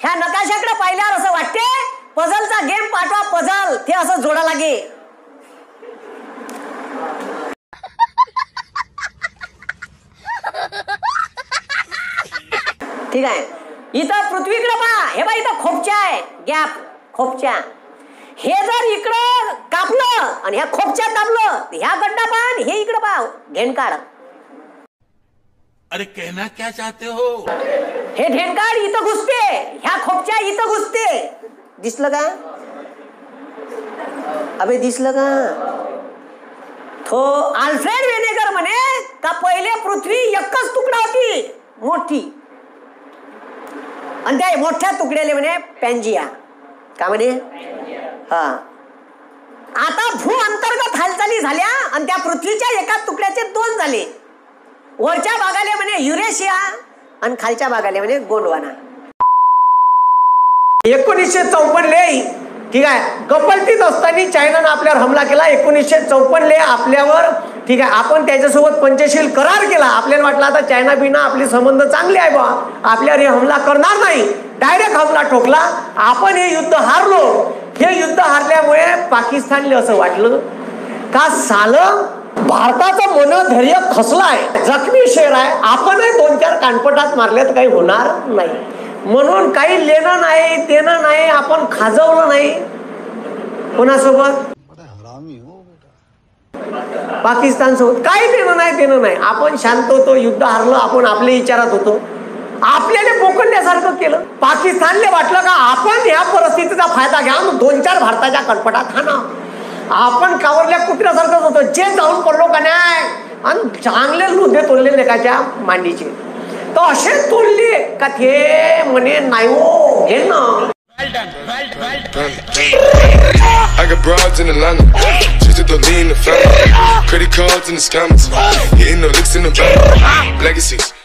ह्या नकाशाकडे पाहिल्यावर असं वाटते पझलचा गेम पाठवा, पझल ते असं जोडा लागे. ठीक आहे. इथं पृथ्वीकडे पहा, हे बा इथं खोपच्या आहे, गॅप खोपच्या. हे जर इकडं कापलं आणि ह्या खोपच्या कापलं, ह्या गड्डा पहा, हे इकडं पहा ढेंकाड. अरे कहना क्या चाहते हो? हे ढेंकाड इथं घुसते, ह्या खोपच्या इथं घुसते. दिसलं का? अबे दिसलं का? तो आल्फ्रेड वेनेगर म्हणे का पहिले पृथ्वी एकच तुकडा होती मोठी, आणि त्या मोठ्या तुकड्याले म्हणे पॅन्जिया. का म्हणे? हा. आता भू अंतर्गत हालचाली झाल्या आणि त्या पृथ्वीच्या एका तुकड्याचे दोन झाले. वरच्या भागाले म्हणे युरेशिया आणि खालच्या भागाले म्हणे गोंडवाना. 1954 ठीक आहे, कपलतीत असताना चायनानं आपल्यावर हमला केला. 1954 आपल्यावर ठीक आहे, आपण त्याच्यासोबत पंचशील करार केला. आपल्याला वाटलं आता चायना बिना आपले संबंध चांगले आहे बा, आपल्यावर हे हमला करणार नाही. डायरेक्ट हमला ठोकला. आपण हे युद्ध हारलो. हे युद्ध हारल्यामुळे पाकिस्तानला असं वाटलं का सालं भारताचं मनोधैर्य खचलाय, जखमी शहर आहे, आपणही 2-4 कानपटात मारले तर काही होणार नाही. म्हणून काही लेणं नाही देणं नाही, आपण खाजवलं नाही. कोणासोबत? पाकिस्तान सोबत काही देणं नाही. आपण शांत होतो, युद्ध हारलं, आपण आपल्या विचारात होतो, आपल्याला पोकळल्यासारखं केलं. पाकिस्तानला वाटलं का आपण ह्या परिस्थितीचा फायदा घ्या, 2-4 भारताच्या कटपटात हाना. आपण कावरल्या कुत्र्यासारखंच होतो, जे जाऊन पडलो का नाही, आणि चांगले लुधे तोडले लेकाच्या मांडीचे. तो असे तोडले का ते म्हणे नाही हो घे ना. I got broads in Atlanta, just to lean the family, credit cards in the scammers, hitting the licks in the bank, legacies.